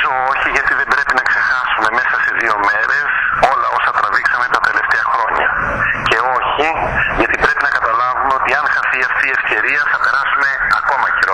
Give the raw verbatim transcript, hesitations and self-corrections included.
Νομίζω όχι, γιατί δεν πρέπει να ξεχάσουμε μέσα σε δύο μέρες όλα όσα τραβήξαμε τα τελευταία χρόνια. Και όχι, γιατί πρέπει να καταλάβουμε ότι αν χαθεί αυτή η ευκαιρία θα περάσουμε ακόμα χειρότερα.